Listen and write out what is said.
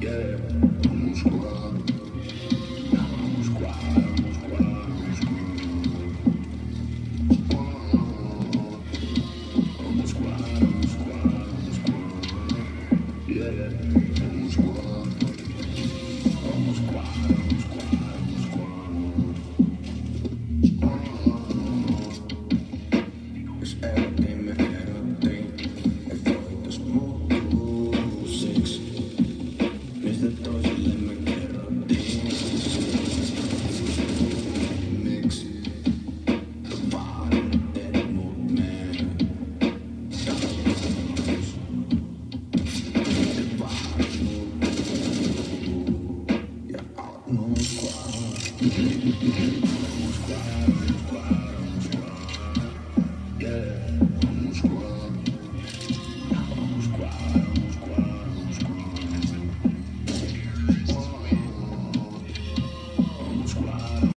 Yeah, vamos qua, vamos qua, vamos qua, vamos qua, vamos qua, vamos qua, vamos qua. Yeah, vamos qua, vamos qua, vamos qua.